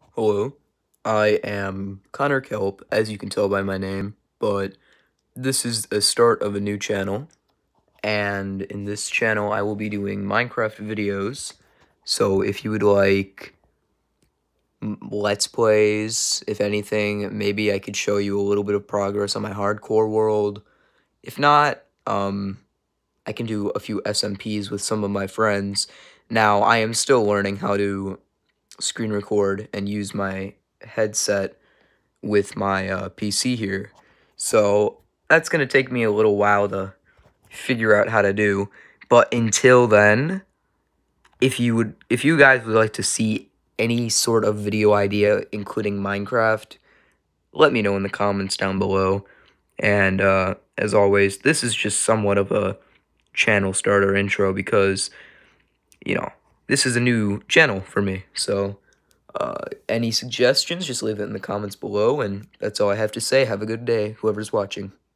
Hello, I am Connor Kelp, as you can tell by my name, but this is the start of a new channel, and in this channel I will be doing Minecraft videos, so if you would like Let's Plays, if anything, maybe I could show you a little bit of progress on my hardcore world. If not, I can do a few SMPs with some of my friends. Now, I am still learning how to screen record and use my headset with my PC here. So that's going to take me a little while to figure out how to do. But until then, if you guys would like to see any sort of video idea, including Minecraft, let me know in the comments down below. And as always, this is just somewhat of a channel starter intro because, you know, this is a new channel for me. So any suggestions, just leave it in the comments below, and that's all I have to say. Have a good day, whoever's watching.